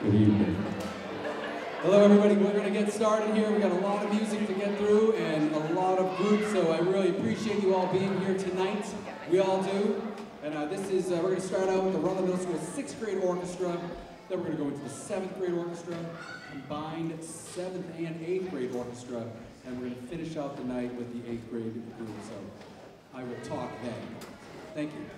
Good evening. Hello everybody, we're going to get started here. We've got a lot of music to get through and a lot of groups, so I really appreciate you all being here tonight. We all do. And we're going to start out with the Rundlett Middle School 6th grade orchestra. Then we're going to go into the 7th grade orchestra, combined 7th and 8th grade orchestra, and we're going to finish out the night with the 8th grade group. So I will talk then. Thank you.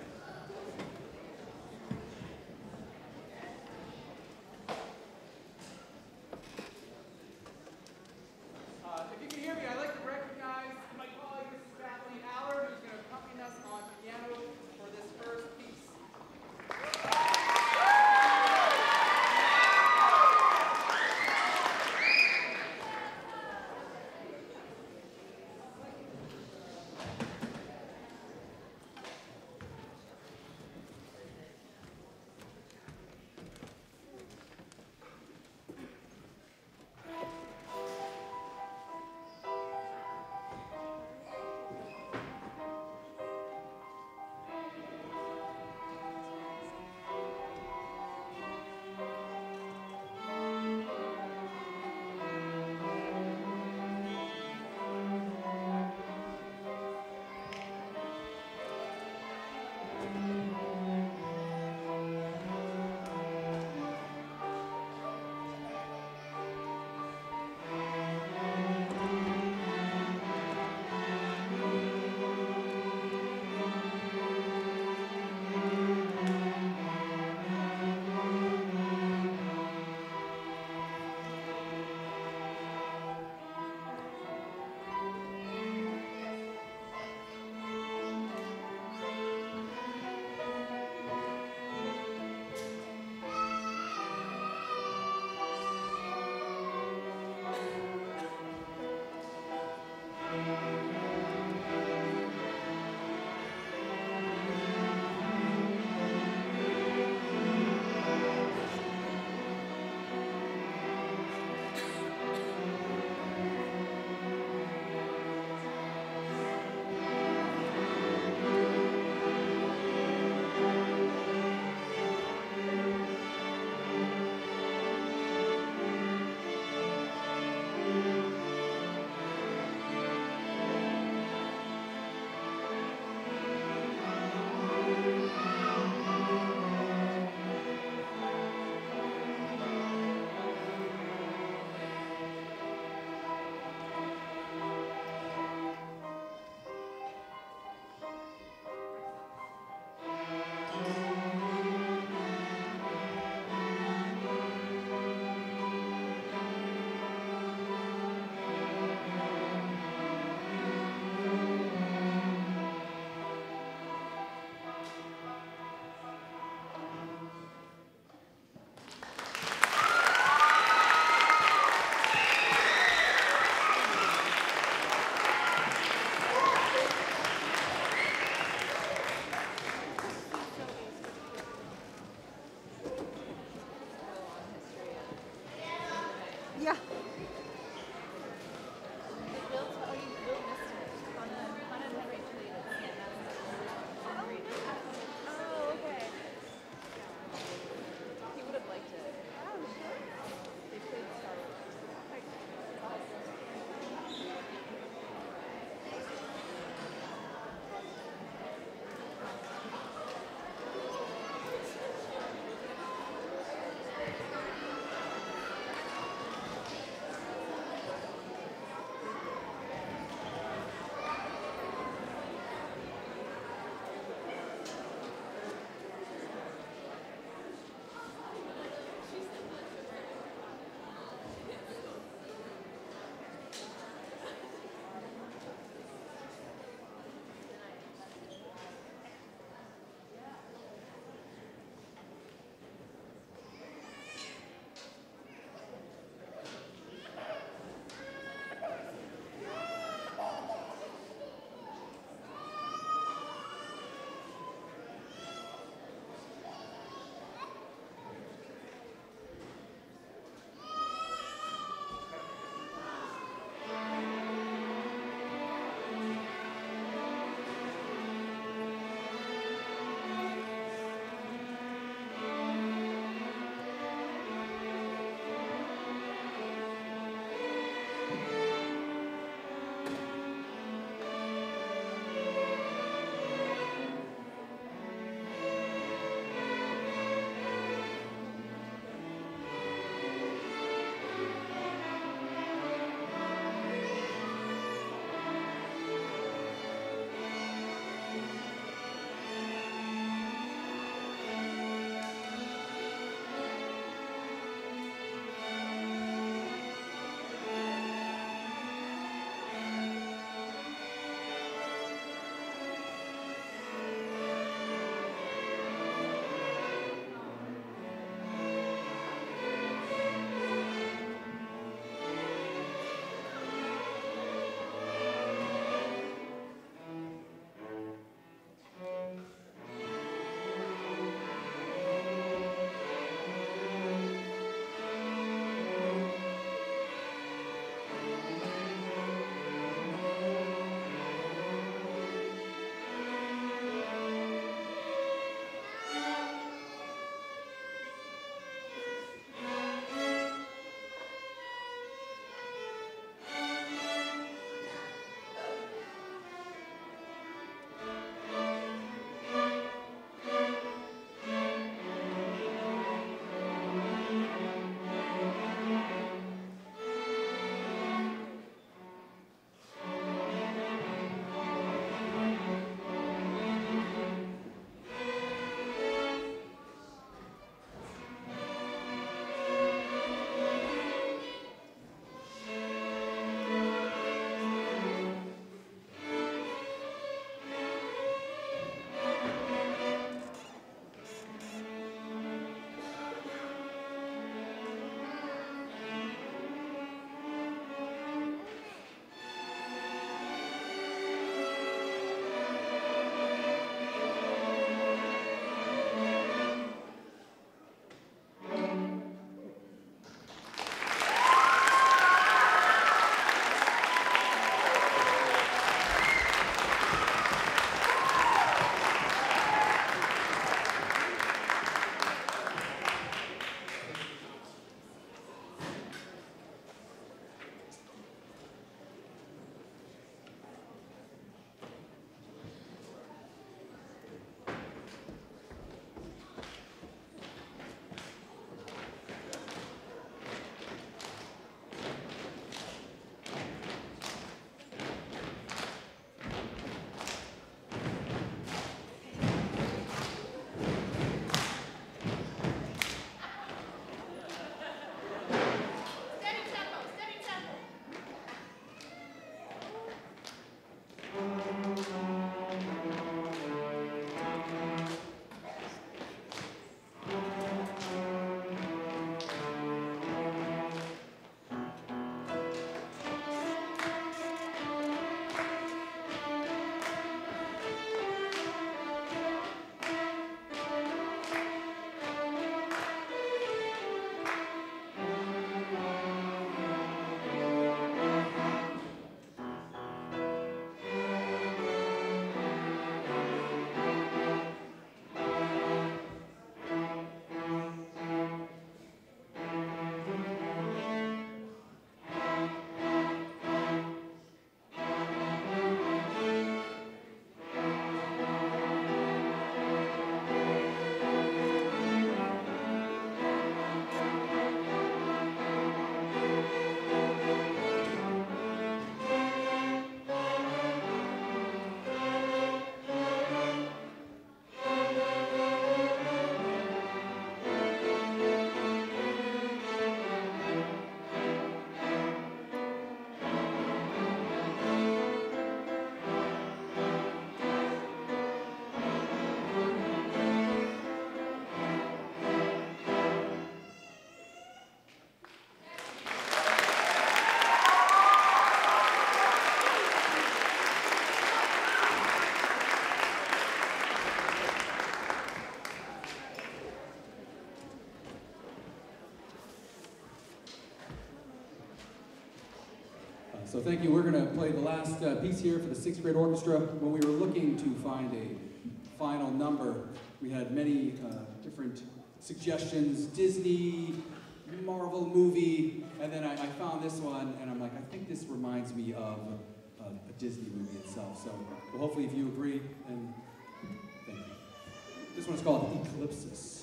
thank you. We're going to play the last piece here for the 6th grade orchestra. When we were looking to find a final number, we had many different suggestions, Disney, Marvel movie, and then I found this one, and I'm like, I think this reminds me of a Disney movie itself. So well, hopefully if you agree, and thank you. This one's called Eclipsis.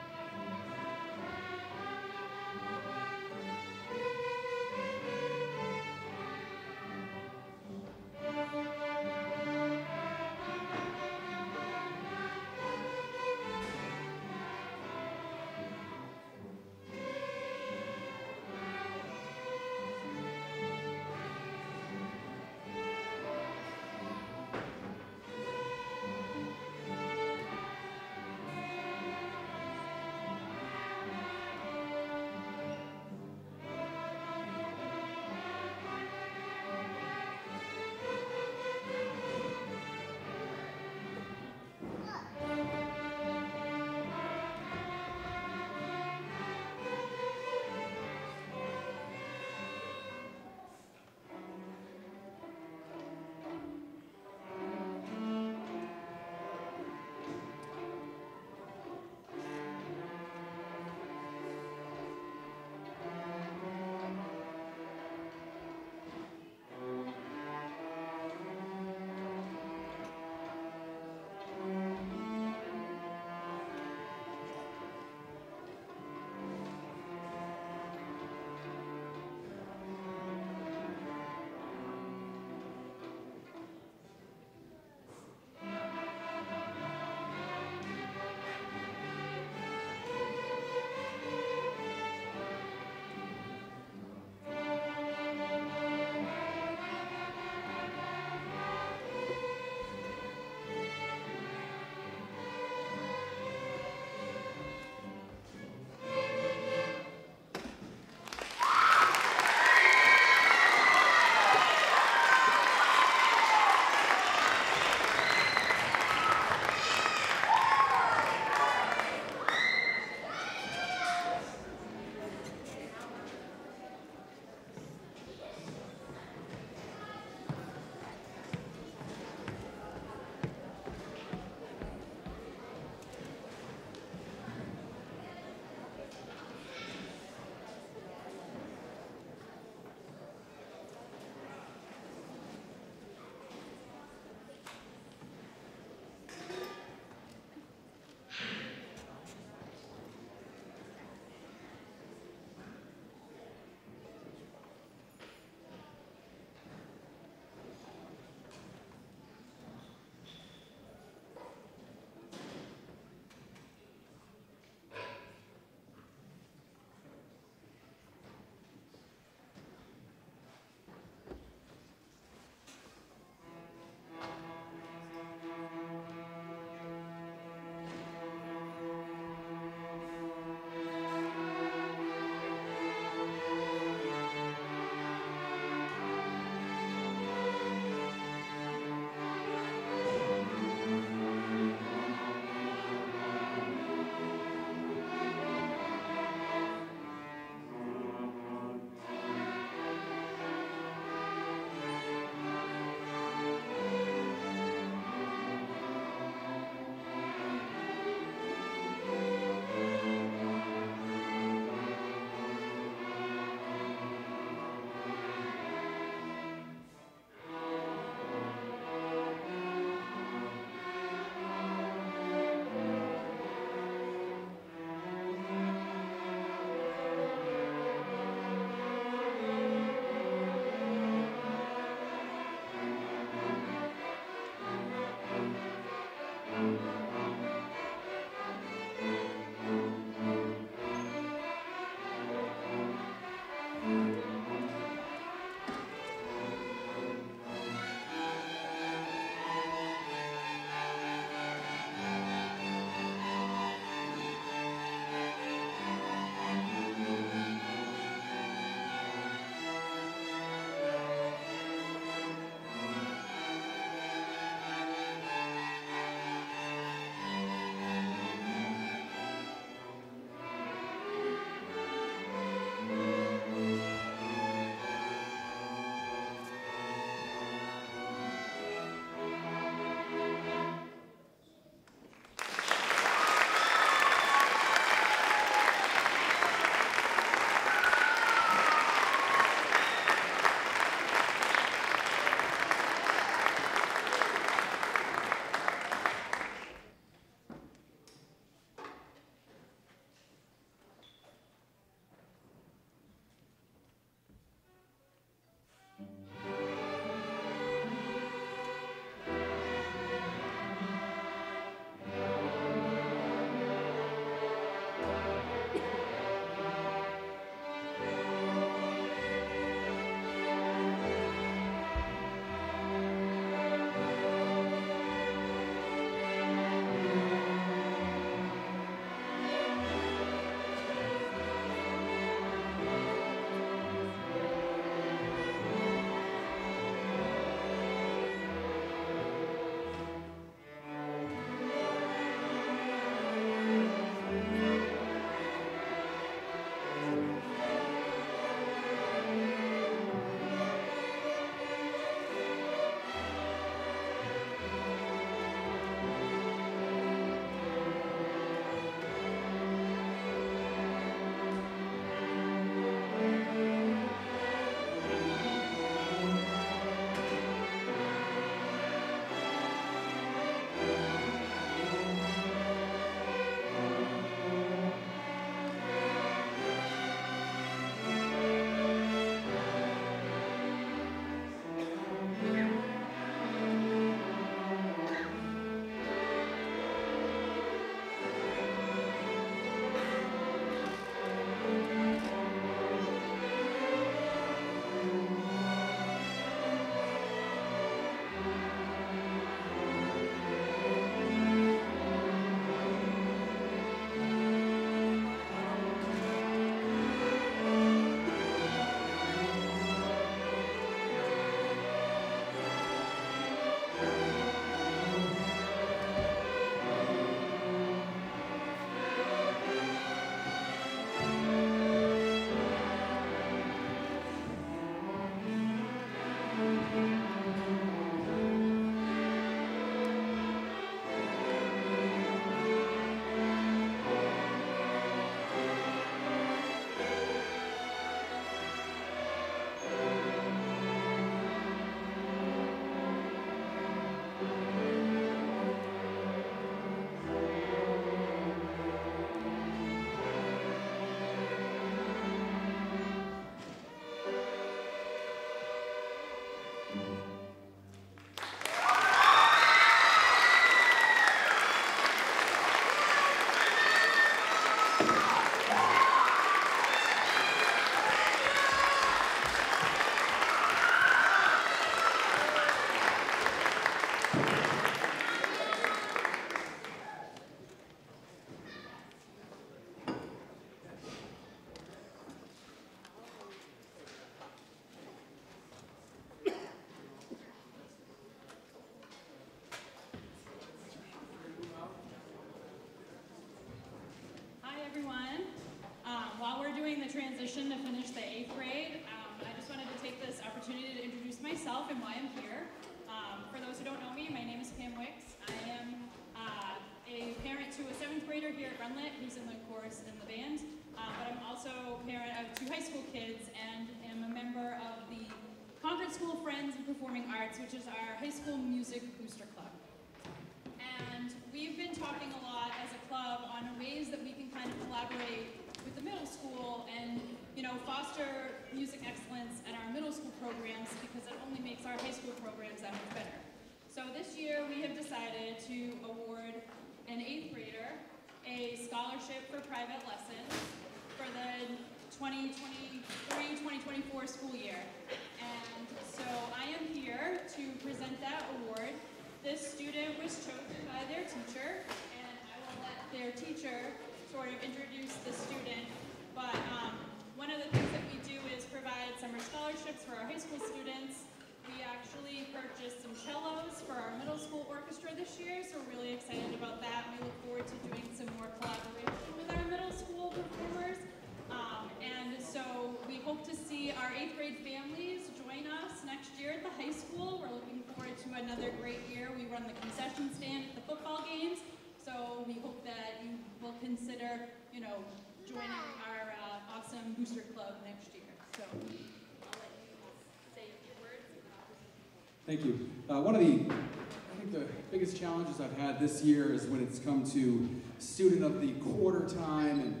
everyone. While we're doing the transition to finish the 8th grade, I just wanted to take this opportunity to introduce myself and why I'm here. For those who don't know me, my name is Pam Wicks. I am a parent to a 7th grader here at Rundlett who's in the chorus and the band, but I'm also a parent of 2 high school kids and am a member of the Concord School Friends in Performing Arts, which is our high school music booster club. And we've been talking a lot as a club on ways that we can kind of collaborate with the middle school and, you know, foster music excellence at our middle school programs, because it only makes our high school programs that much better. So this year we have decided to award an 8th grader a scholarship for private lessons for the 2023-2024 school year. And so I am here to present that award. This student was chosen by their teacher, and I will let their teacher sort of introduce the student. But one of the things that we do is provide summer scholarships for our high school students. We actually purchased some cellos for our middle school orchestra this year, so we're really excited about that. We look forward to doing some more collaboration with our middle school performers. And so we hope to see our 8th grade families join us next year at the high school. We're looking forward to another great year. We run the concession stand at the football games, so we hope that you will consider, you know, joining our awesome booster club next year. So I'll let you say a few words. Thank you. One of the, I think the biggest challenges I've had this year is when it's come to student of the quarter time, and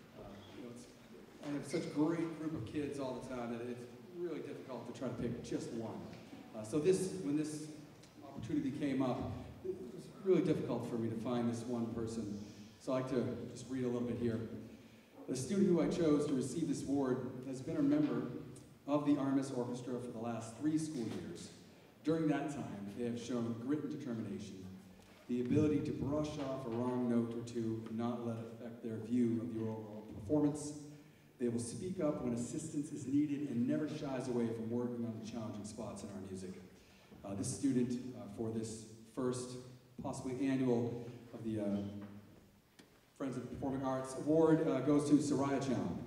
I have such a great group of kids all the time that it's really difficult to try to pick just one. So when this opportunity came up, it was really difficult for me to find this one person. So I'd like to just read a little bit here. The student who I chose to receive this award has been a member of the Armis Orchestra for the last 3 school years. During that time, they have shown grit and determination, the ability to brush off a wrong note or two and not let it affect their view of the overall performance. They will speak up when assistance is needed and never shies away from working on the challenging spots in our music. This student for this first, possibly annual of the Friends of the Performing Arts Award goes to Soraya Chan.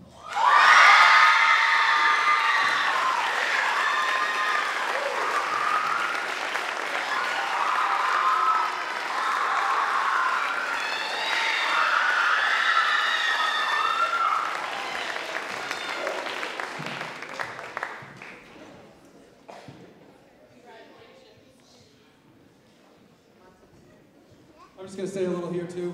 I'm just going to say a little here too.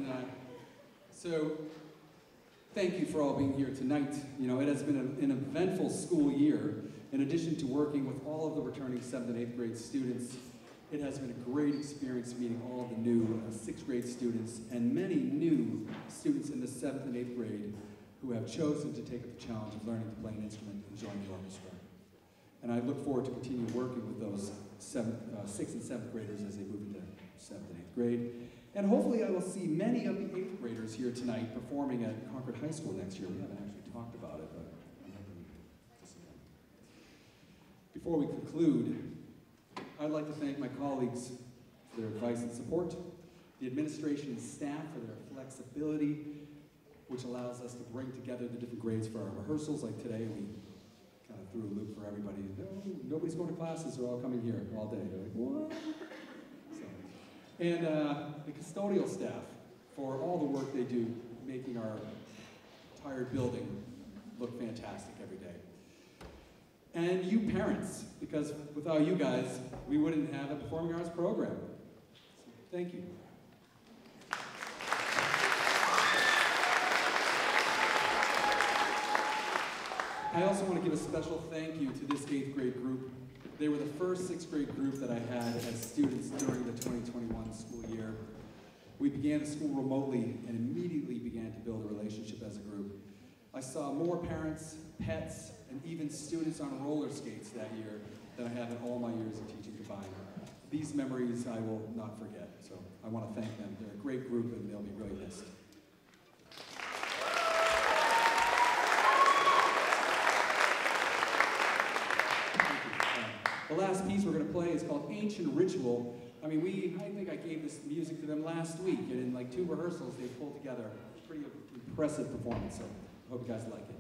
So thank you for all being here tonight. You know, it has been an eventful school year. In addition to working with all of the returning 7th and 8th grade students, it has been a great experience meeting all of the new 6th grade students and many new students in the 7th and 8th grade who have chosen to take up the challenge of learning to play an instrument and join the orchestra. And I look forward to continue working with those 6th and 7th graders as they move into 7th and 8th grade. And hopefully I will see many of the 8th graders here tonight performing at Concord High School next year. We haven't actually talked about it, but I'm hoping to see them. Before we conclude, I'd like to thank my colleagues for their advice and support, the administration and staff for their flexibility, which allows us to bring together the different grades for our rehearsals. Like today, we kind of threw a loop for everybody. No, nobody's going to classes, they're all coming here all day. They're like, what? And the custodial staff for all the work they do, making our entire building look fantastic every day. And you parents, because without you guys, we wouldn't have a performing arts program. So, thank you. I also want to give a special thank you to this 8th grade group. They were the first 6th grade group that I had as students during the 2021 school year. We began the school remotely and immediately began to build a relationship as a group. I saw more parents, pets, and even students on roller skates that year than I have in all my years of teaching combined. These memories I will not forget, so I want to thank them. They're a great group and they'll be really missed. The last piece we're going to play is called Ancient Ritual. I mean, I think I gave this music to them last week, and in like 2 rehearsals, they pulled together a pretty impressive performance, so I hope you guys like it.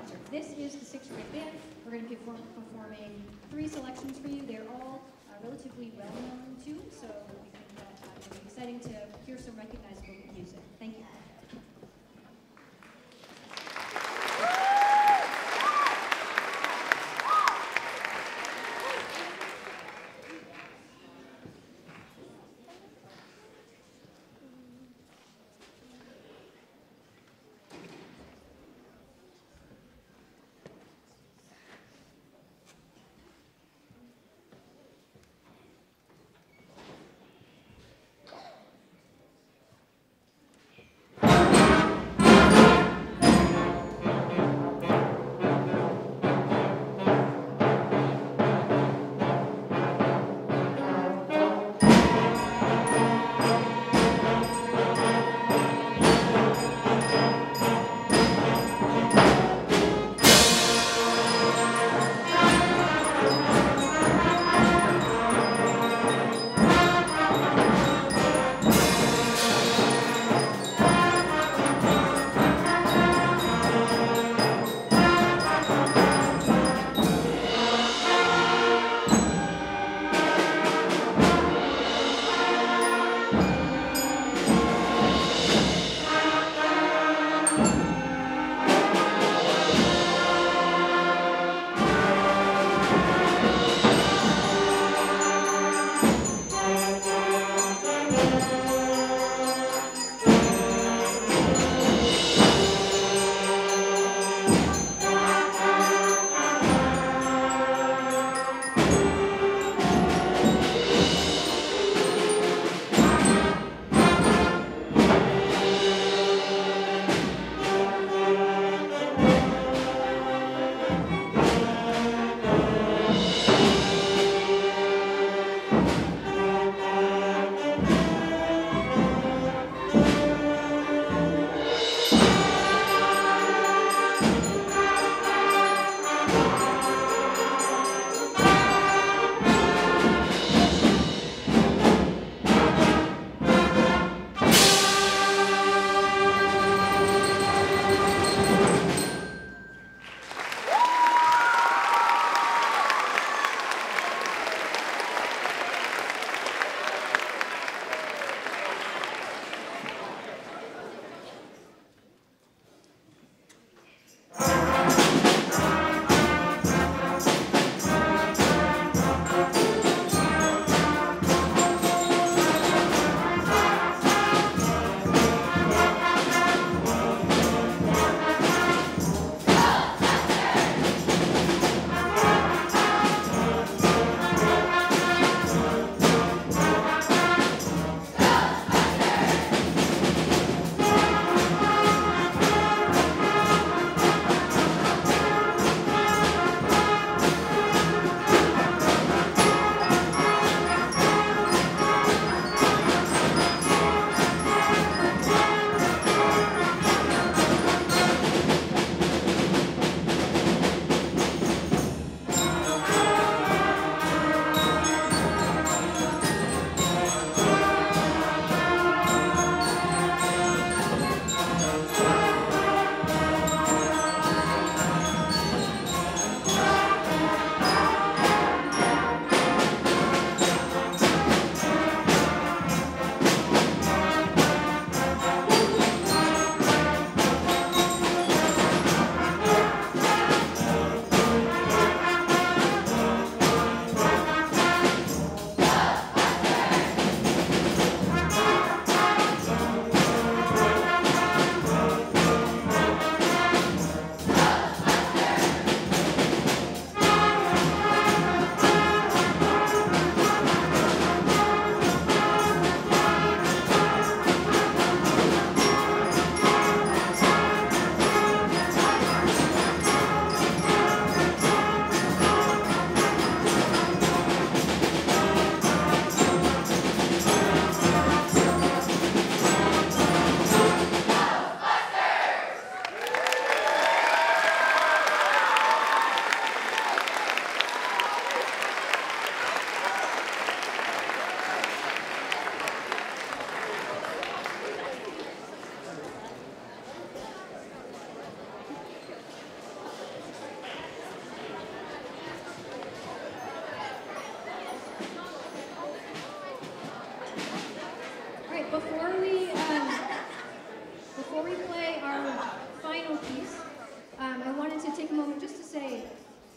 concert. This is the sixth grade band. We're going to be performing 3 selections for you. They're all relatively well-known tunes, so we think that it'll be exciting to hear some recognizable music. Thank you.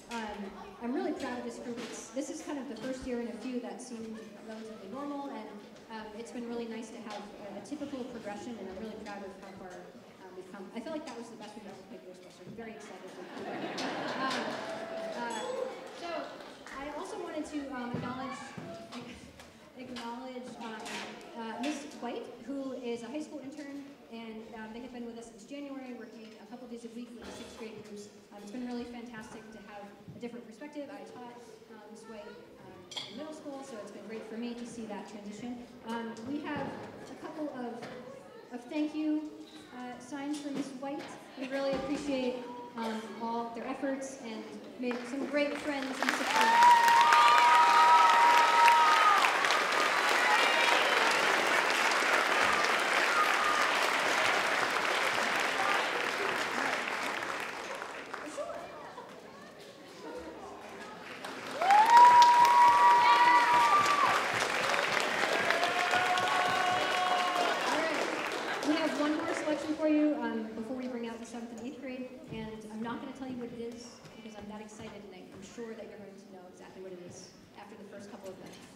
I'm really proud of this group. This is kind of the first year in a few that seemed relatively normal, and it's been really nice to have a typical progression, and I'm really proud of how far we've come. I feel like that was the best we've ever played this so I'm very excited. So I also wanted to acknowledge Miss White, who is a high school intern, and they have been with us since January, working a couple days a week with the 6th grade groups. It's been really fantastic to have a different perspective. I taught Miss White in middle school, so it's been great for me to see that transition. We have a couple of thank you signs for Miss White. We really appreciate all their efforts and made some great friends in 6th grade. Excited, and I'm sure that you're going to know exactly what it is after the first couple of minutes.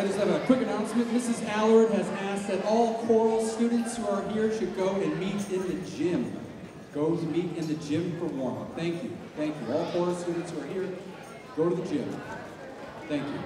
just have a quick announcement. Mrs. Allard has asked that all choral students who are here should go and meet in the gym. Go to meet in the gym for warm-up. Thank you. Thank you. All choral students who are here, go to the gym. Thank you.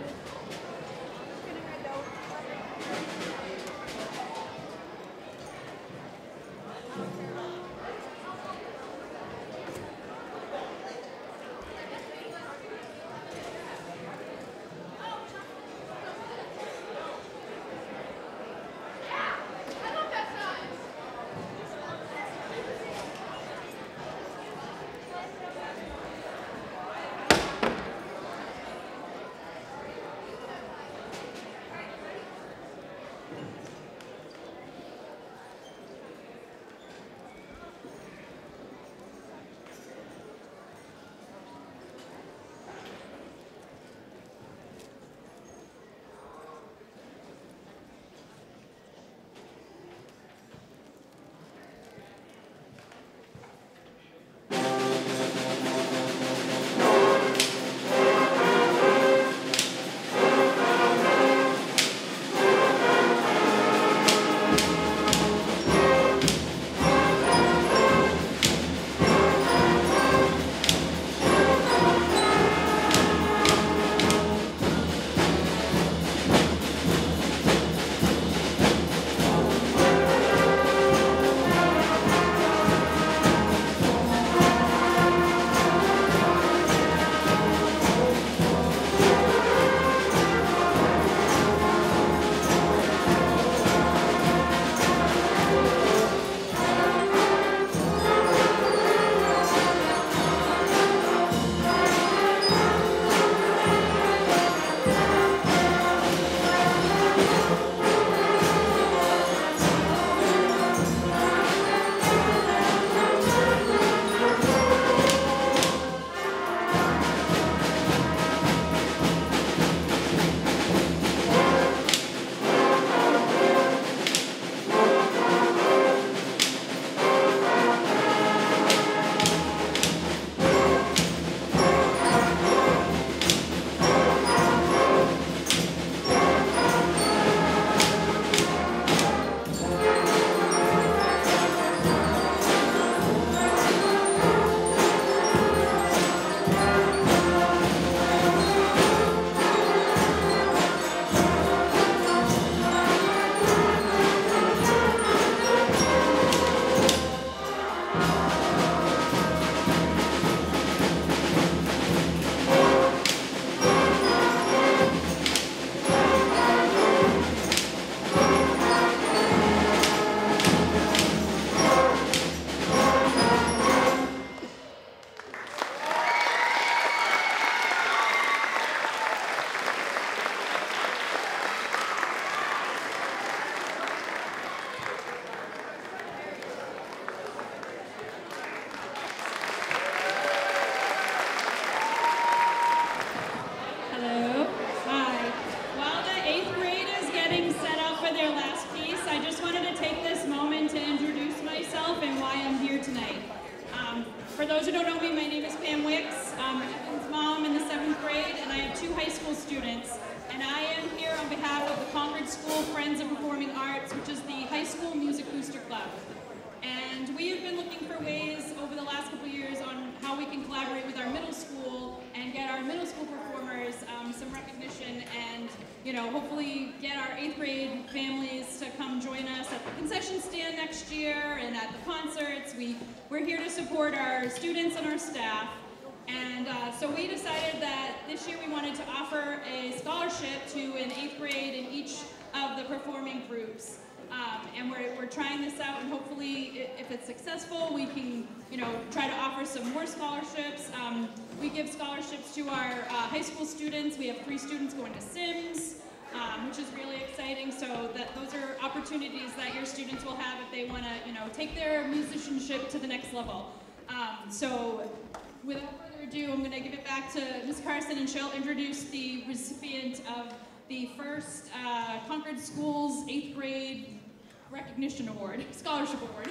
For those who don't know me, my name is Pam Wicks. I'm Evan's mom in the 7th grade, and I have 2 high school students. And I am here on behalf of the Concord School Friends of Performing Arts, which is the high school music booster club. And we have been looking for ways over the last couple of years on how we can collaborate with our middle school and get our middle school performers some recognition and, you know, hopefully get our 8th grade families to come join us at the concession stand next year and at the concerts. We're here to support our students and our staff. And so we decided that this year we wanted to offer a scholarship to an 8th grade in each of the performing groups. And we're trying this out, and hopefully, if it's successful, we can, you know, try to offer some more scholarships. We give scholarships to our high school students. We have 3 students going to Sims, which is really exciting. So those are opportunities that your students will have if they want to, you know, take their musicianship to the next level. So without further ado, I'm going to give it back to Ms. Carson, and she'll introduce the recipient of the first Concord Schools 8th grade recognition award, scholarship award.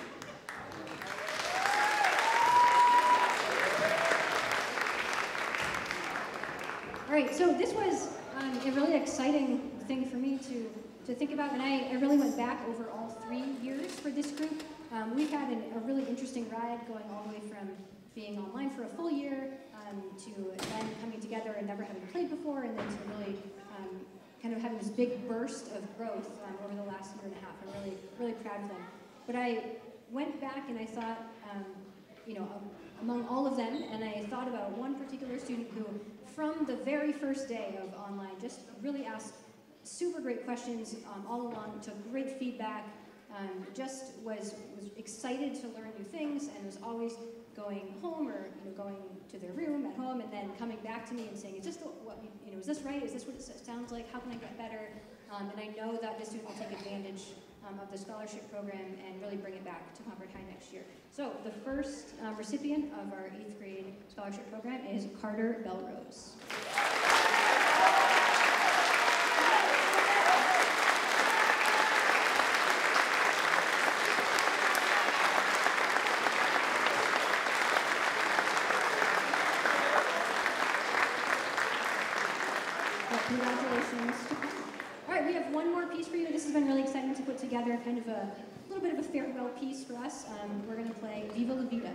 All right, so this was a really exciting thing for me to think about, and I really went back over all 3 years for this group. We've had a really interesting ride going all the way from being online for a full year to then coming together and never having played before, and then to really kind of having this big burst of growth over the last year and a half. I'm really, really proud of them. But I went back and I thought, among all of them, and I thought about one particular student who, from the very first day of online, just really asked super great questions all along, took great feedback, just was excited to learn new things, and was always going home or going to their room at home and then coming back to me and saying, is this is this right? Is this what it sounds like? How can I get better? And I know that this student will take advantage of the scholarship program and really bring it back to Concord High next year. So the first recipient of our 8th grade scholarship program is Carter Belrose. Congratulations. All right, we have one more piece for you. This has been really exciting to put together, kind of a little bit of a farewell piece for us. We're going to play Viva la Vida.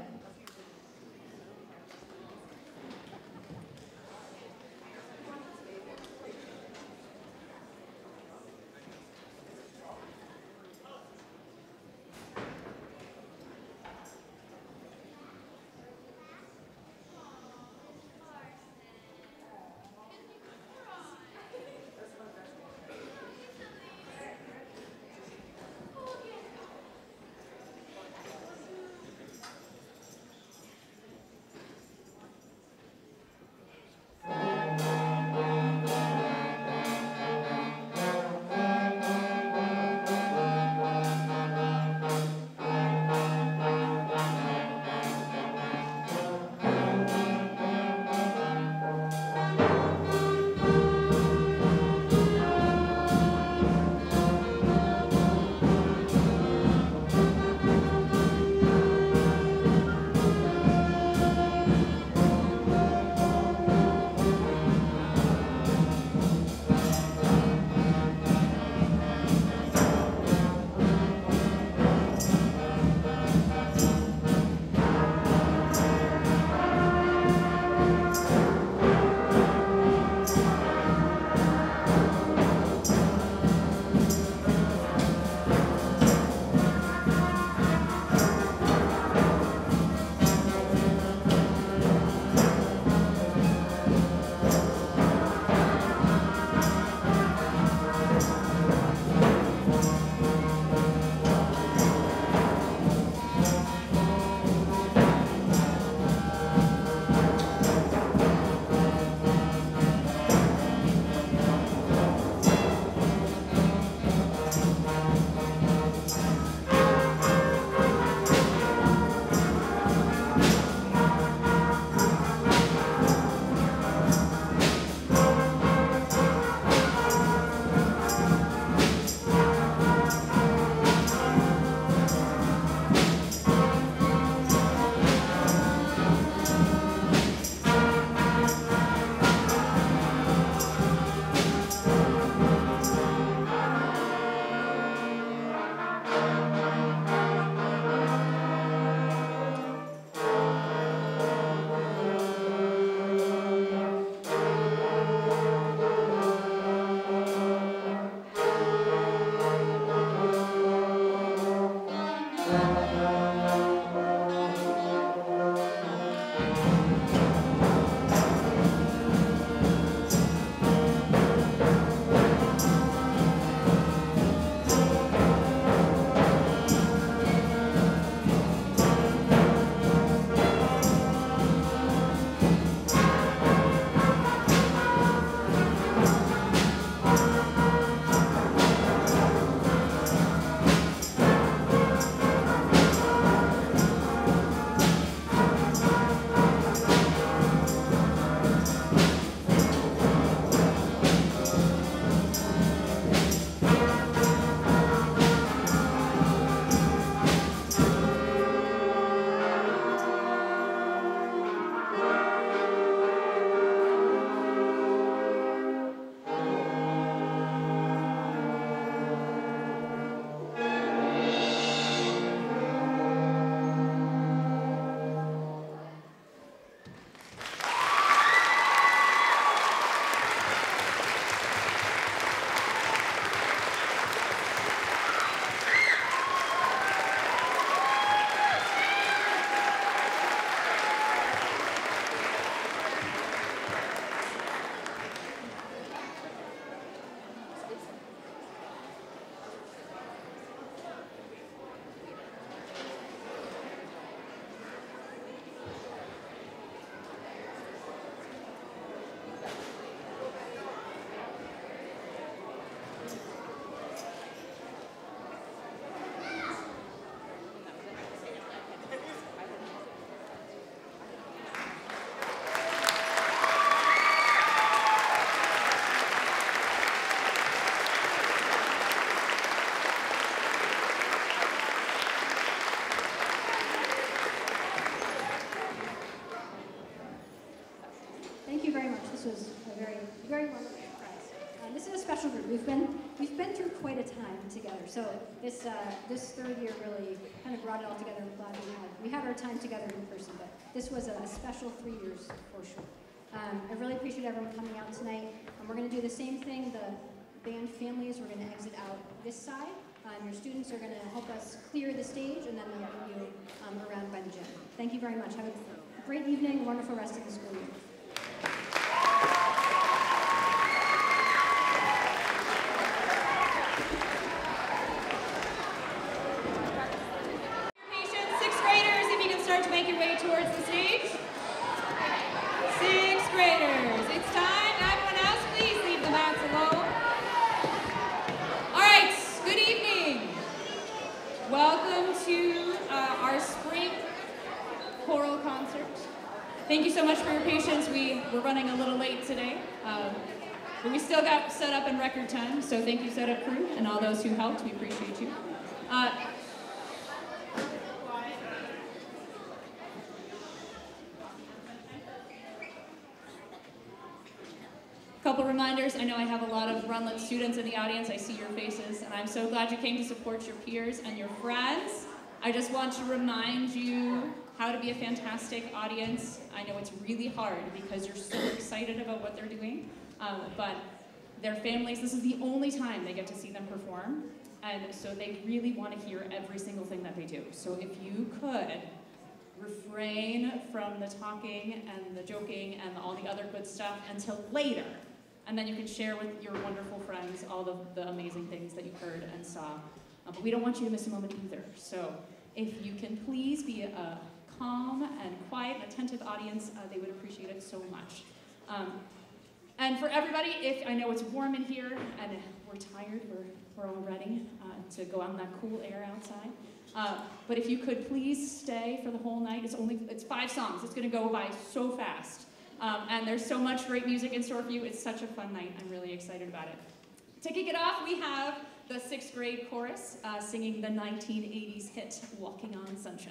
So this third year really kind of brought it all together. I'm glad we had our time together in person, but this was a special 3 years for sure. I really appreciate everyone coming out tonight. We're going to do the same thing. The band families, we're going to exit out this side. Your students are going to help us clear the stage, and then they'll bring you around by the gym. Thank you very much. Have a great evening, wonderful rest of the school year. Patients, sixth graders, if you can start to make your way towards the stage. Sixth graders, it's time. Everyone else, please leave the mats alone. All right, good evening. Welcome to our spring choral concert. Thank you so much for your patience. We're running a little late today, but we still got set up in record time, so thank you, setup crew, and all those who helped. We appreciate you. Couple reminders. I know I have a lot of Rundlett students in the audience. I see your faces, and I'm so glad you came to support your peers and your friends. I just want to remind you how to be a fantastic audience. I know it's really hard because you're so excited about what they're doing, but their families, this is the only time they get to see them perform, and so they really want to hear every single thing that they do. So if you could refrain from the talking and the joking and all the other good stuff until later, and then you can share with your wonderful friends all the amazing things that you heard and saw. But we don't want you to miss a moment either. So if you can please be a calm and quiet and attentive audience, they would appreciate it so much. And for everybody, if I know it's warm in here and we're tired, we're all ready to go out in that cool air outside. But if you could please stay for the whole night. It's 5 songs. It's going to go by so fast. And there's so much great music in store for you. It's such a fun night. I'm really excited about it. To kick it off, we have the 6th grade chorus singing the 1980s hit, Walking on Sunshine.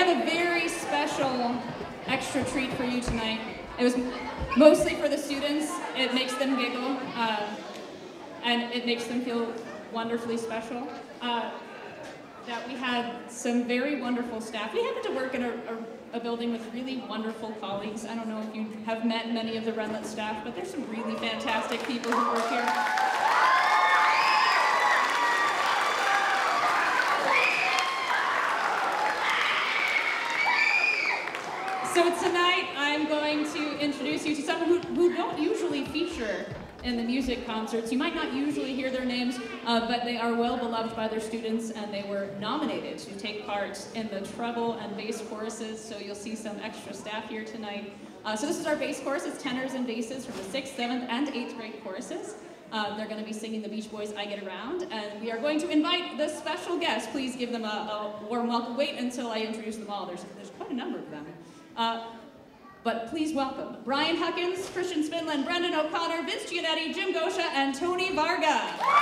have a very special extra treat for you tonight. It was mostly for the students. It makes them giggle, and it makes them feel wonderfully special. That we had some very wonderful staff. We happen to work in a building with really wonderful colleagues. I don't know if you have met many of the Rundlett staff, but there's some really fantastic people who work here. So tonight I'm going to introduce you to someone who don't usually feature in the music concerts. You might not usually hear their names, but they are well beloved by their students, and they were nominated to take part in the treble and bass choruses, so you'll see some extra staff here tonight. So this is our bass chorus. It's tenors and basses from the 6th, 7th, and 8th grade choruses. They're going to be singing the Beach Boys' I Get Around, and we are going to invite the special guests. Please give them a warm welcome. Wait until I introduce them all. There's quite a number of them. But please welcome Brian Huckins, Christian Spinland, Brendan O'Connor, Vince Giannetti, Jim Gosha, and Tony Varga.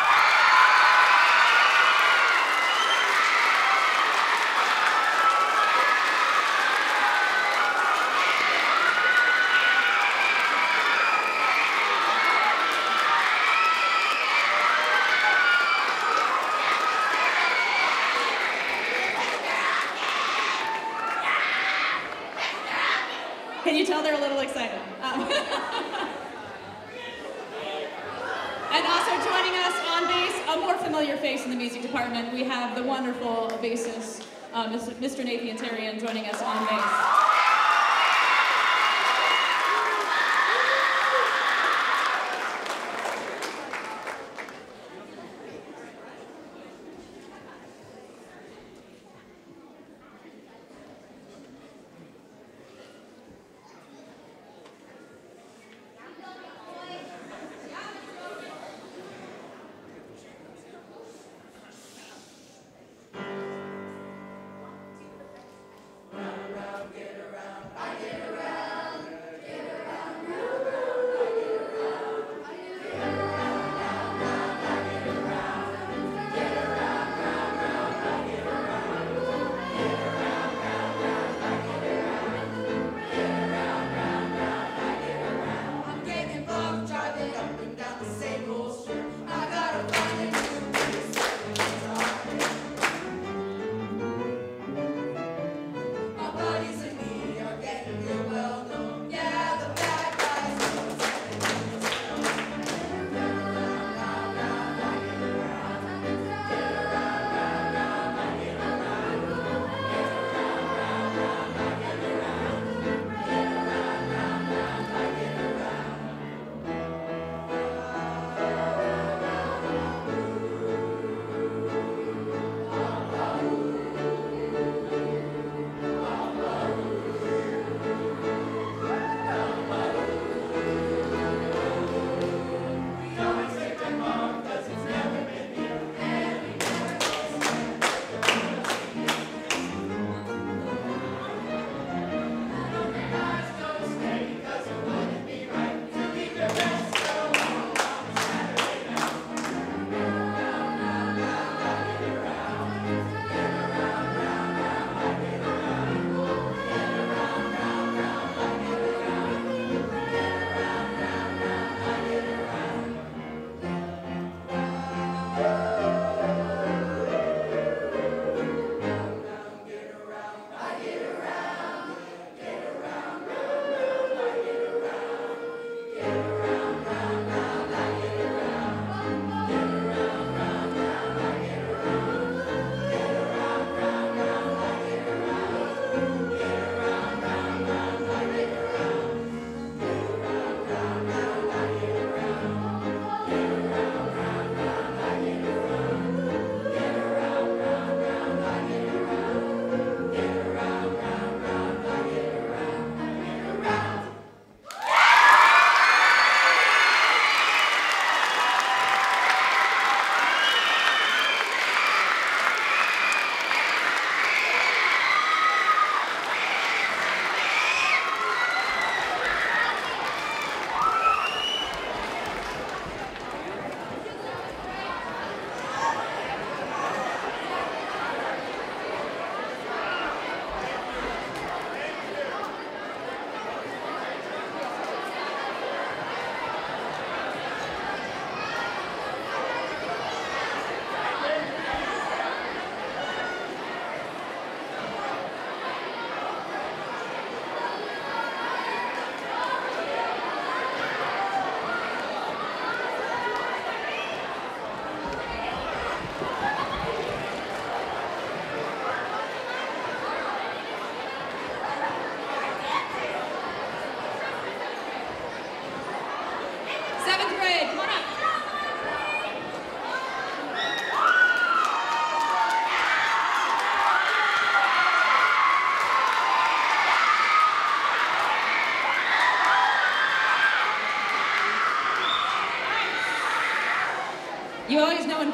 Can you tell they're a little excited? And also joining us on bass, a more familiar face in the music department, we have the wonderful bassist, Mr. Nathan Tarian, joining us on bass. Get around.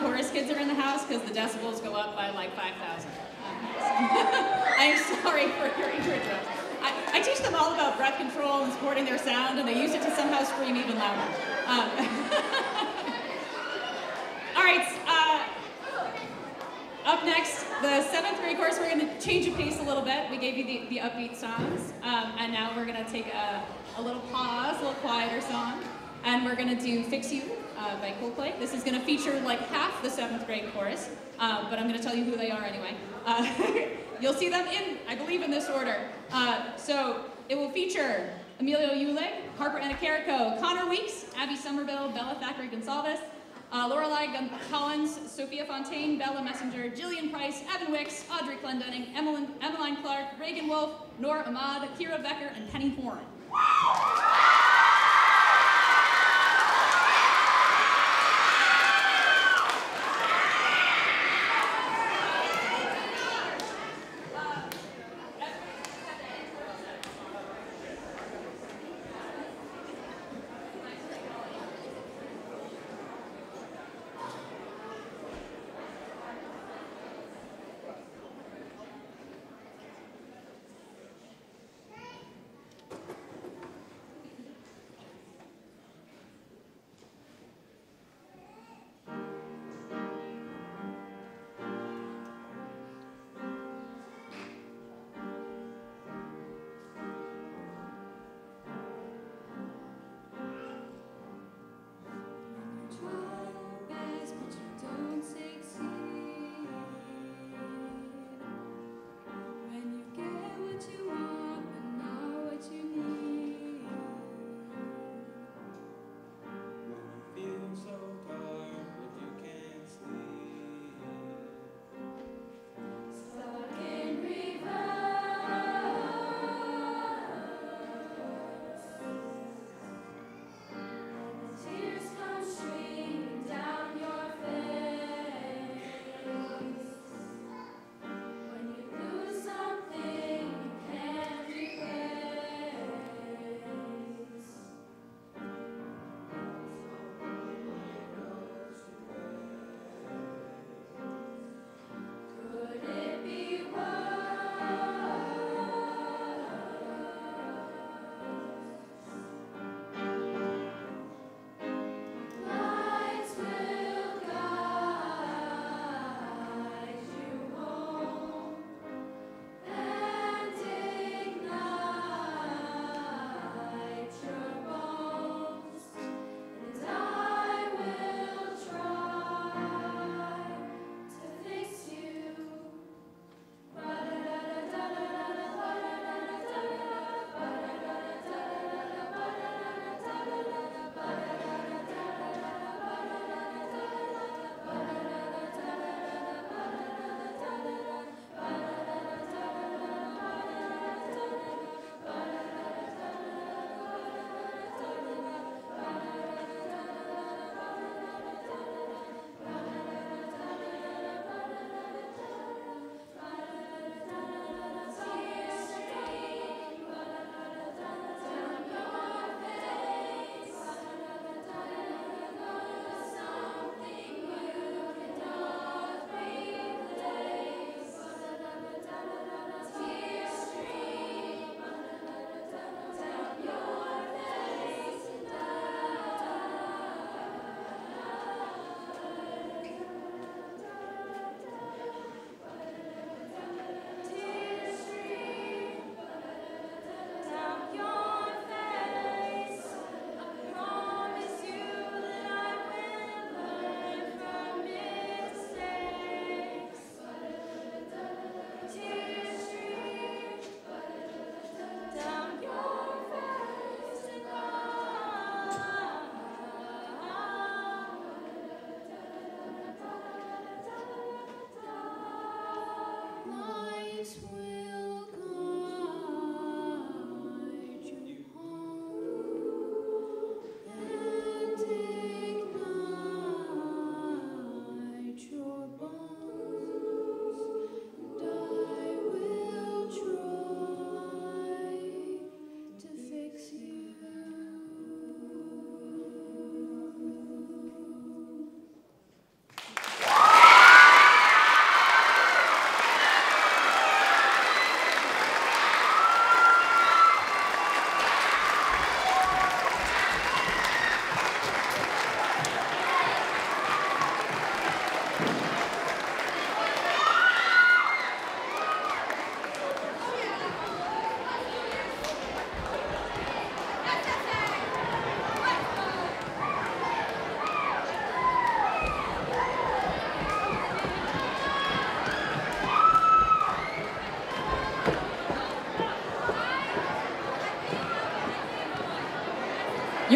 chorus kids are in the house because the decibels go up by like 5,000. I'm sorry for your eardrums. I teach them all about breath control and supporting their sound, and they use it to somehow scream even louder. All right, up next, the 7th grade course, we're going to change the pace a little bit. We gave you the upbeat songs, and now we're going to take a little pause, a little quieter song, and we're going to do Fix You by Coldplay. This is going to feature like half the 7th grade chorus, but I'm going to tell you who they are anyway. You'll see them I believe, in this order. So it will feature Emilio Uleg, Harper Anacarico, Connor Weeks, Abby Somerville, Bella Thackeray Gonsalves, Lorelei Collins, Sophia Fontaine, Bella Messenger, Jillian Price, Evan Wicks, Audrey Clendenning, Emmeline Clark, Reagan Wolf, Nora Ahmad, Kira Becker, and Penny Horn.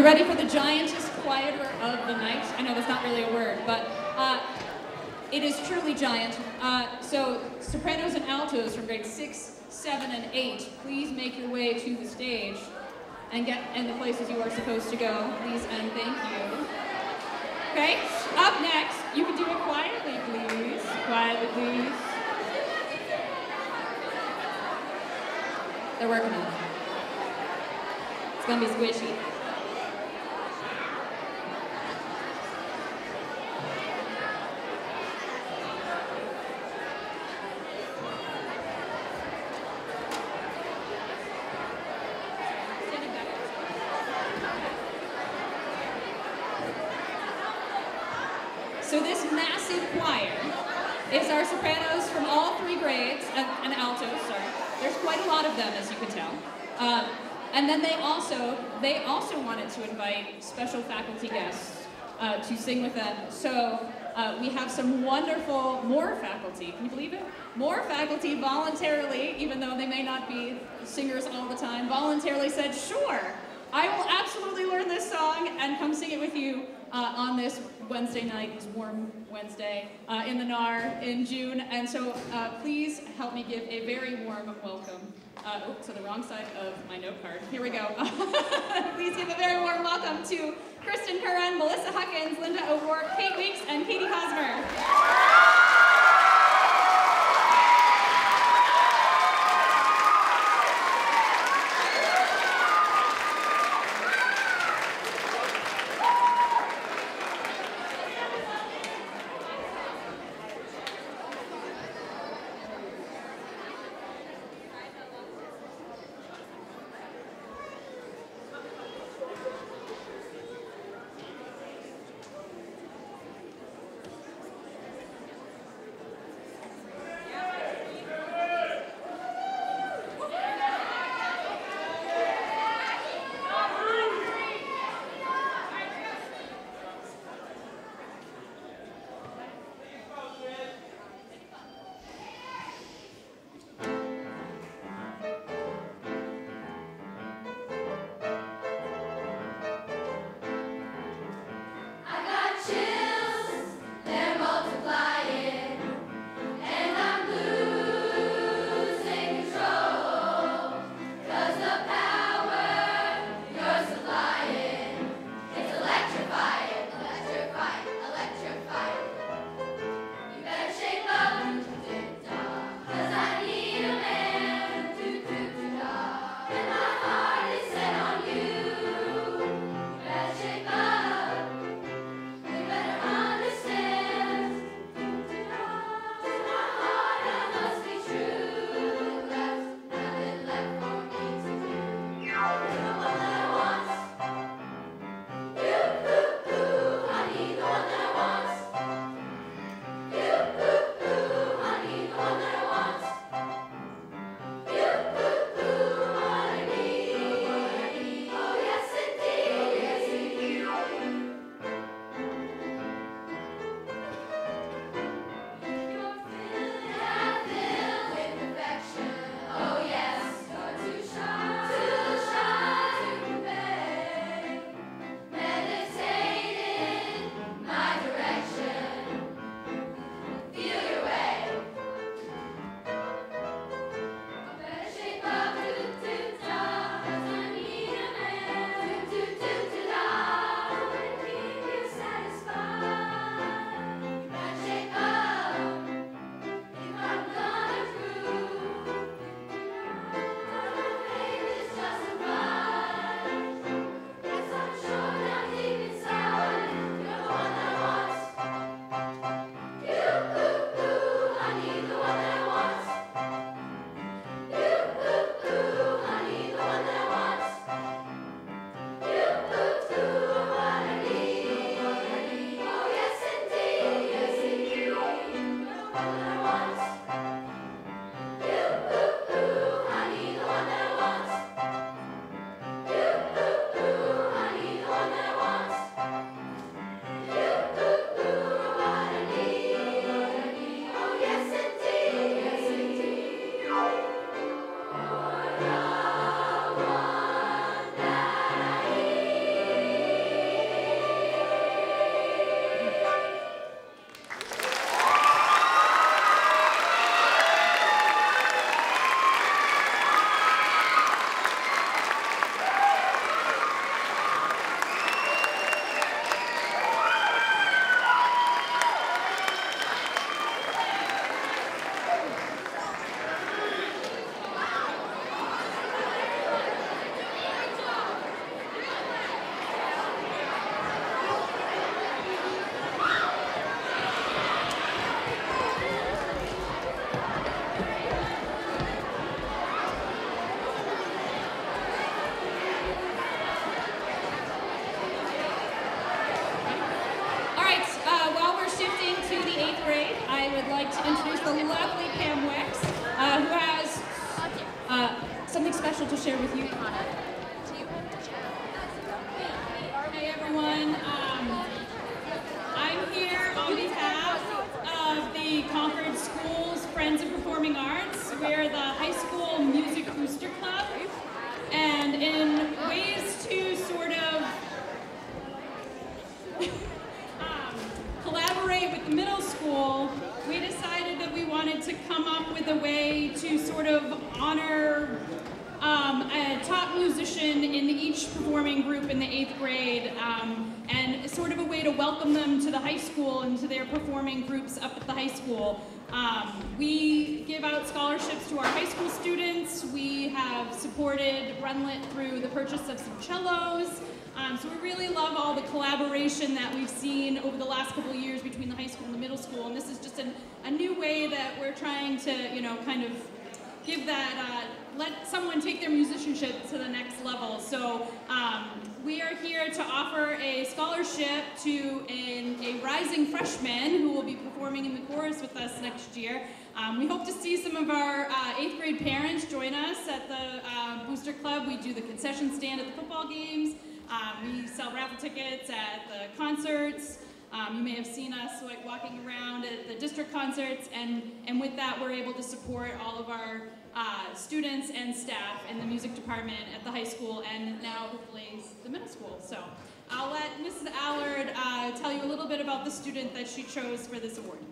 you ready for the giantest quieter of the night? I know that's not really a word, but it is truly giant. So sopranos and altos from grades 6, 7, and 8, please make your way to the stage and get in the places you are supposed to go, please and thank you. Okay, up next, you can do it quietly, please. Quietly, please. They're working on it. It's gonna be squishy. So this massive choir is our sopranos from all 3 grades, and altos, sorry. There's quite a lot of them, as you can tell. And then they also wanted to invite special faculty guests to sing with them. So we have some wonderful, more faculty, can you believe it? More faculty voluntarily, even though they may not be singers all the time, voluntarily said, sure, I will absolutely learn this song and come sing it with you on this Wednesday night, this warm Wednesday in the NAR in June. And so please help me give a very warm welcome. To the wrong side of my note card. Here we go. Please give a very warm welcome to Kristen Curran, Melissa Huckins, Linda O'Rourke, Kate Weeks, and Katie Hosmer. special to share with you. Hey everyone, I'm here on behalf of the Concord Schools Friends of Performing Arts. We're the high school music booster club, and in ways to sort of collaborate with the middle school, we decided that we wanted to come up with a way to sort of honor a top musician in each performing group in the 8th grade, and sort of a way to welcome them to the high school and to their performing groups up at the high school. We give out scholarships to our high school students. We have supported Rundlett through the purchase of some cellos. So we really love all the collaboration that we've seen over the last couple of years between the high school and the middle school. And this is just a new way that we're trying to, you know, kind of give that, let someone take their musicianship to the next level. So we are here to offer a scholarship to a rising freshman who will be performing in the chorus with us next year. We hope to see some of our 8th grade parents join us at the Booster Club. We do the concession stand at the football games. We sell raffle tickets at the concerts. You may have seen us like walking around at the district concerts, and with that we're able to support all of our students and staff in the music department at the high school and now hopefully the middle school. So I'll let Mrs. Allard tell you a little bit about the student that she chose for this award.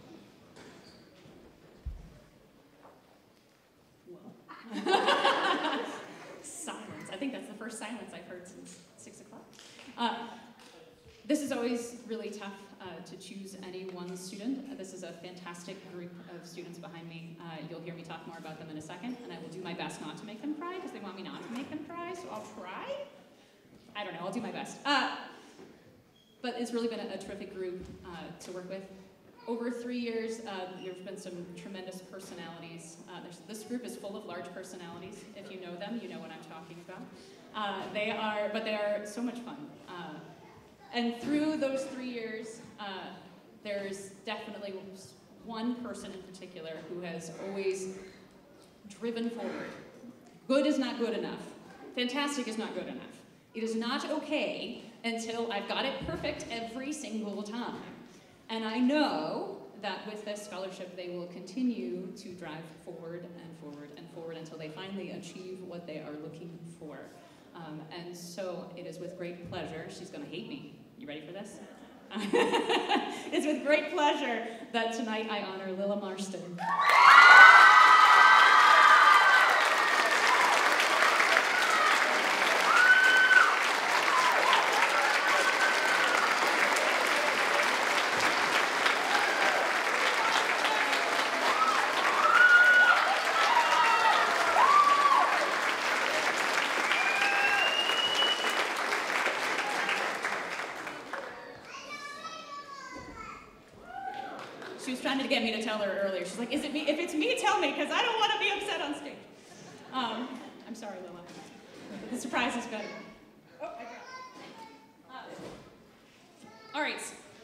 Silence. I think that's the first silence I've heard since 6 o'clock. This is always really tough to choose any one student. This is a fantastic group of students behind me. You'll hear me talk more about them in a second, and I will do my best not to make them cry, because they want me not to make them cry, so I'll try. I don't know, I'll do my best. But it's really been a terrific group to work with. Over 3 years, there's been some tremendous personalities. This group is full of large personalities. If you know them, you know what I'm talking about. They are so much fun. And through those 3 years, there's definitely one person in particular who has always driven forward. Good is not good enough. Fantastic is not good enough. It is not okay until I've got it perfect every single time. And I know that with this scholarship, they will continue to drive forward and forward and forward until they finally achieve what they are looking for. And so it is with great pleasure, she's gonna hate me. You ready for this? It's with great pleasure that tonight I honor Lila Marston. She was trying to get me to tell her earlier. She's like, is it me? If it's me, tell me, because I don't want to be upset on stage. I'm sorry, Lila. The surprise is better. Oh, I got it. All right.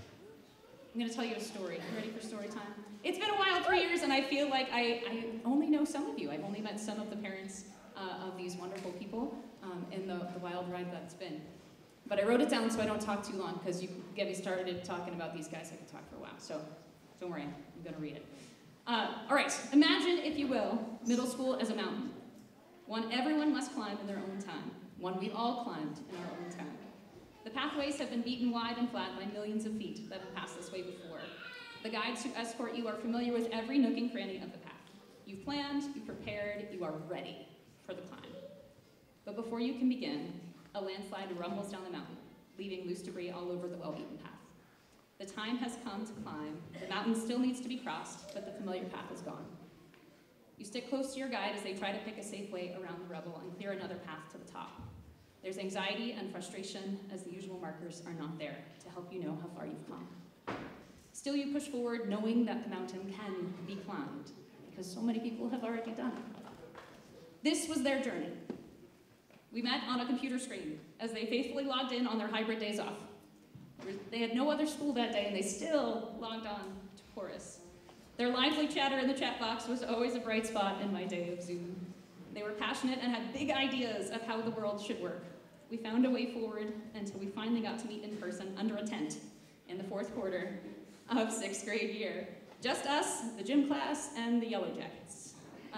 I'm going to tell you a story. You ready for story time? It's been a while, 3 years, and I feel like I only know some of you. I've only met some of the parents of these wonderful people in the wild ride that's been. But I wrote it down so I don't talk too long, because you get me started talking about these guys, I could talk for a while. So don't worry, I'm going to read it. All right, imagine, if you will, middle school as a mountain. One everyone must climb in their own time. One we all climbed in our own time. The pathways have been beaten wide and flat by millions of feet that have passed this way before. The guides who escort you are familiar with every nook and cranny of the path. You've planned, you've prepared, you are ready for the climb. But before you can begin, a landslide rumbles down the mountain, leaving loose debris all over the well-beaten path. The time has come to climb. The mountain still needs to be crossed, but the familiar path is gone. You stick close to your guide as they try to pick a safe way around the rubble and clear another path to the top. There's anxiety and frustration as the usual markers are not there to help you know how far you've come. Still, you push forward knowing that the mountain can be climbed, because so many people have already done it. This was their journey. We met on a computer screen as they faithfully logged in on their hybrid days off. They had no other school that day, and they still logged on to chorus. Their lively chatter in the chat box was always a bright spot in my day of Zoom. They were passionate and had big ideas of how the world should work. We found a way forward until we finally got to meet in person under a tent in the fourth quarter of 6th grade year. Just us, the gym class, and the Yellow Jackets.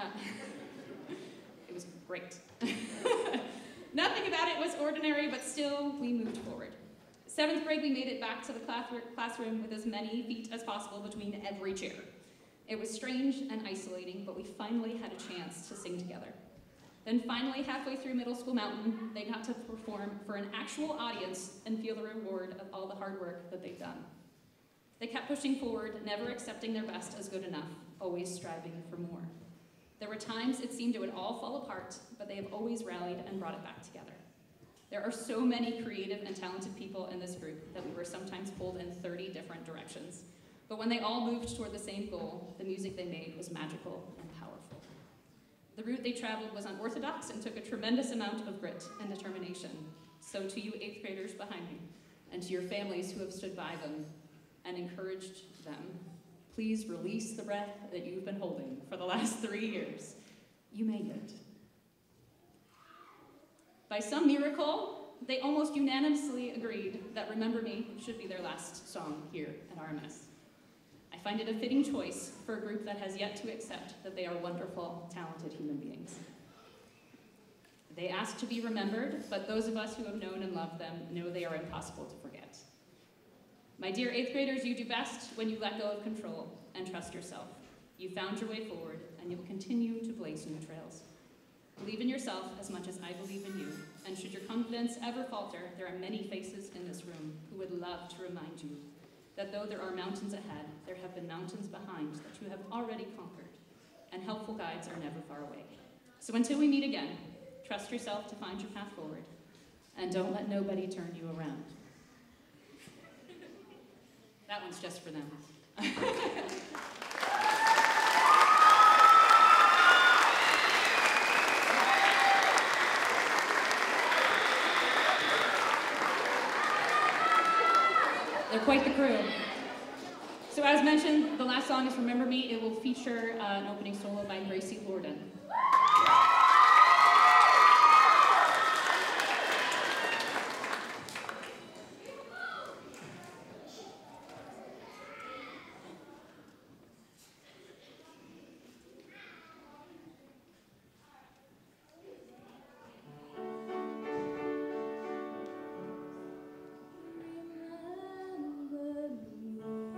It was great. Nothing about it was ordinary, but still, we moved forward. 7th grade, we made it back to the classroom with as many feet as possible between every chair. It was strange and isolating, but we finally had a chance to sing together. Then finally, halfway through Middle School Mountain, they got to perform for an actual audience and feel the reward of all the hard work that they've done. They kept pushing forward, never accepting their best as good enough, always striving for more. There were times it seemed it would all fall apart, but they have always rallied and brought it back together. There are so many creative and talented people in this group that we were sometimes pulled in 30 different directions. But when they all moved toward the same goal, the music they made was magical and powerful. The route they traveled was unorthodox and took a tremendous amount of grit and determination. So to you 8th graders behind me, and to your families who have stood by them and encouraged them, please release the breath that you've been holding for the last 3 years. You made it. By some miracle, they almost unanimously agreed that Remember Me should be their last song here at RMS. I find it a fitting choice for a group that has yet to accept that they are wonderful, talented human beings. They ask to be remembered, but those of us who have known and loved them know they are impossible to forget. My dear 8th graders, you do best when you let go of control and trust yourself. You found your way forward, and you will continue to blaze new trails. Believe in yourself as much as I believe in you, and should your confidence ever falter, there are many faces in this room who would love to remind you that though there are mountains ahead, there have been mountains behind that you have already conquered, and helpful guides are never far away. So until we meet again, trust yourself to find your path forward, and don't let nobody turn you around. That one's just for them. They're quite the crew. So as mentioned, the last song is Remember Me. It will feature an opening solo by Gracie Lorden.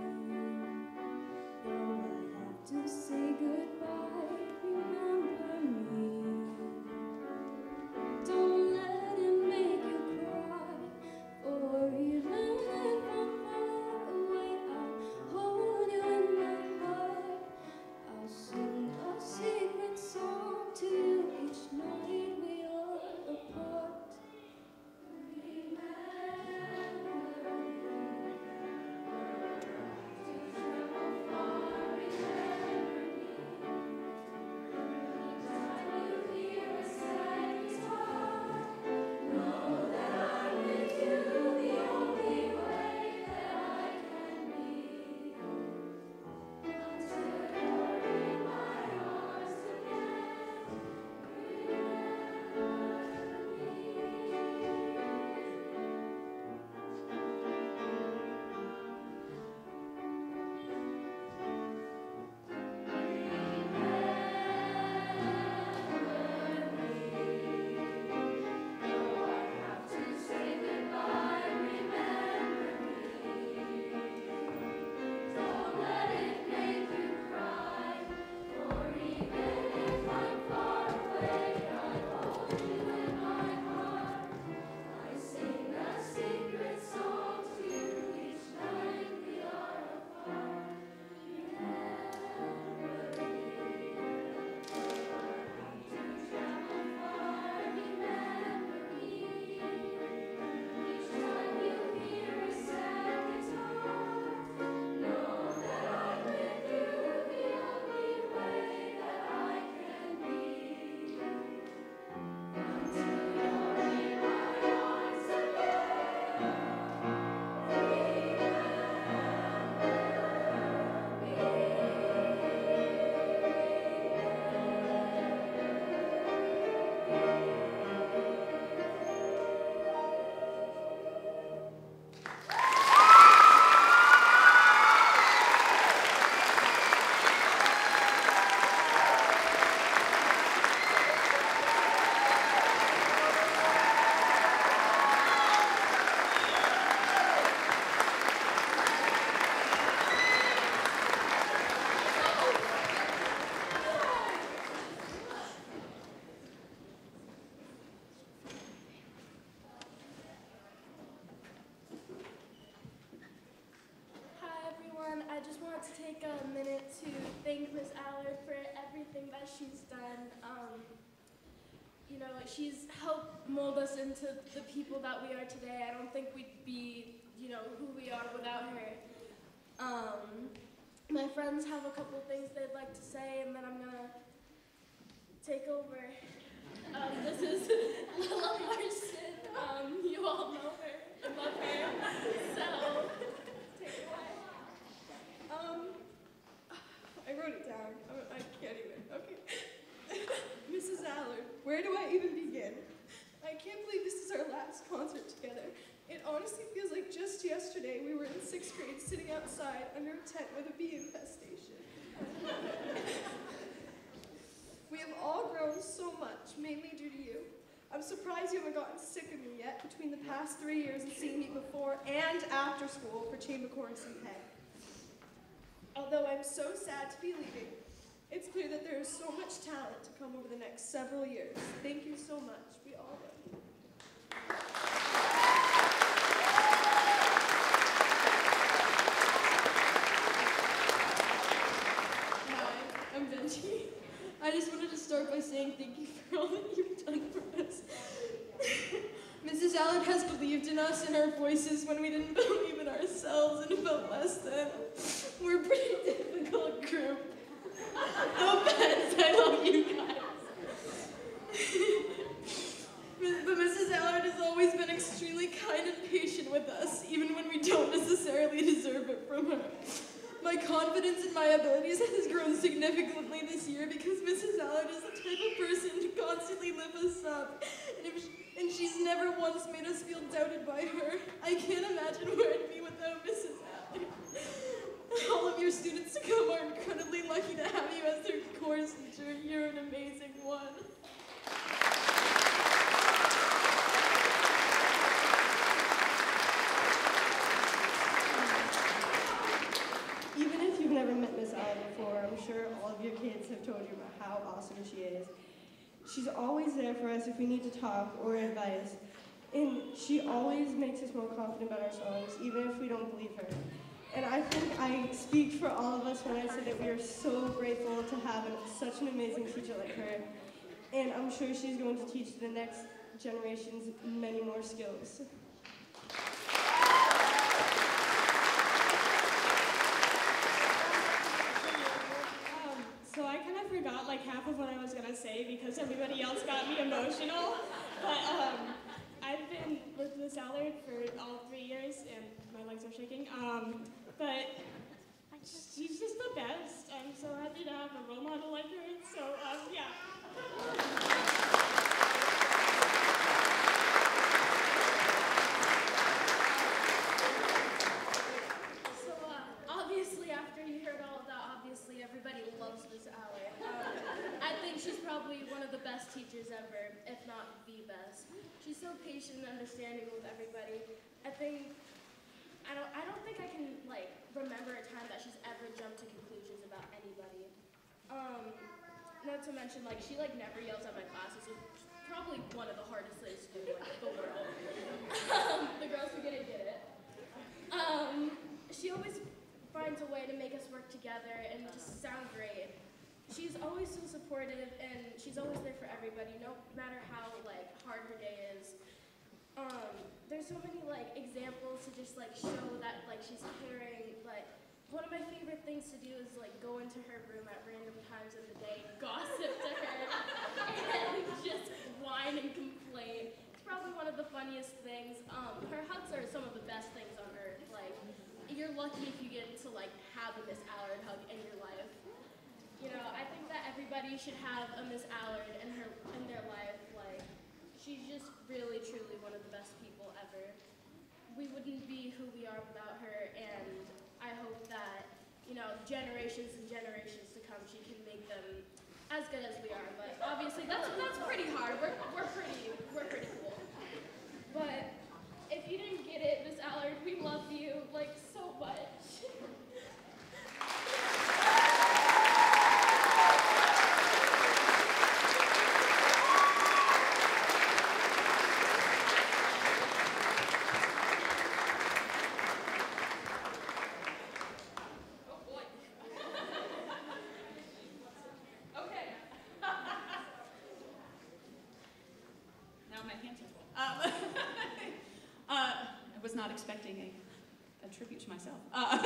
Say goodbye, remember me. to take a minute to thank Miss Allard for everything that she's done. You know, she's helped mold us into the people that we are today. I don't think we'd be, you know, who we are without her. My friends have a couple things they'd like to say, and then I'm gonna take over. This is Lila Larson. You all know her and love her, so take it away. I wrote it down. I can't even. Okay. Mrs. Allard, where do I even begin? I can't believe this is our last concert together. It honestly feels like just yesterday we were in 6th grade sitting outside under a tent with a bee infestation. We have all grown so much, mainly due to you. I'm surprised you haven't gotten sick of me yet between the past 3 years of seeing me before and after school for chamber chorus and peg. Although I'm so sad to be leaving, it's clear that there is so much talent to come over the next several years. Thank you so much. We all love you. Hi, I'm Benji. I just wanted to start by saying thank you for all that you've done for us. Mrs. Allard has believed in us and our voices when we didn't believe in ourselves and felt less than. We're a pretty difficult group. No offense, I love you guys. But Mrs. Allard has always been extremely kind and patient with us, even when we don't necessarily deserve it from her. My confidence in my abilities has grown significantly this year because Mrs. Allard is the type of person to constantly lift us up, and she's never once made us feel doubted by her. I can't imagine where I'd be without Mrs. Allard. All of your students to come are incredibly lucky to have you as their chorus teacher. You're an amazing one. Even if you've never met Miss Allard before, I'm sure all of your kids have told you about how awesome she is. She's always there for us if we need to talk or advice, and she always makes us more confident about our songs, even if we don't believe her. And I think I speak for all of us when I say that we are so grateful to have such an amazing teacher like her, and I'm sure she's going to teach the next generations many more skills. So I kind of forgot like half of what I was gonna say because everybody else got me emotional. But I've been with Miss Allard for all 3 years, and my legs are shaking. But she's just the best. I'm so happy to have a role model like her. So yeah. Obviously, after you heard all of that, obviously everybody loves Miss Allard. I think she's probably one of the best teachers ever, if not the best. She's so patient and understanding with everybody. I don't think I can like remember a time that she's ever jumped to conclusions about anybody. Not to mention like she like never yells at my classes. It's probably one of the hardest things to do in like the world. The girls who get it. She always finds a way to make us work together and just sound great. She's always so supportive, and she's always there for everybody, no matter how like hard her day is. There's so many like examples to just like show that like she's caring. But one of my favorite things to do is like go into her room at random times of the day, gossip to her, and just whine and complain. It's probably one of the funniest things. Her hugs are some of the best things on earth. Like, you're lucky if you get to like have a Miss Allard hug in your life. You know, I think that everybody should have a Miss Allard in their life. Like, she's just really, truly one of the best people ever. We wouldn't be who we are without her, and I hope that, you know, generations and generations to come, she can make them as good as we are. But obviously, that's pretty hard. We're pretty cool. But if you didn't get it, Miss Allard, we love you like so much. I was not expecting a tribute to myself.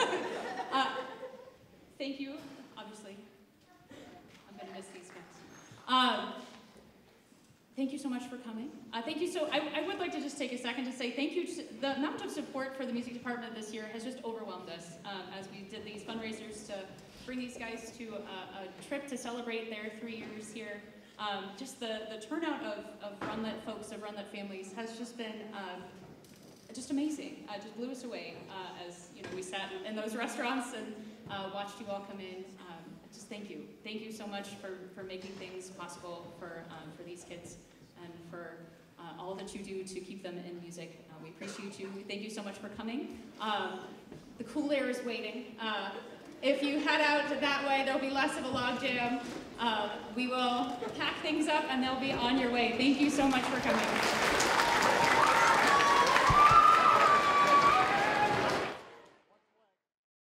Thank you, obviously. I'm going to miss these guys. Thank you so much for coming. Thank you I would like to just take a second to say thank you. The amount of support for the music department this year has just overwhelmed us as we did these fundraisers to bring these guys to a trip to celebrate their 3 years here. Just the turnout of Rundlett folks, of Rundlett families, has just been just amazing. Just blew us away as we sat in those restaurants and watched you all come in. Just thank you. Thank you so much for making things possible for these kids and for all that you do to keep them in music. We appreciate you. Thank you so much for coming. The cool air is waiting. If you head out that way, there'll be less of a log jam. We will pack things up and they'll be on your way. Thank you so much for coming.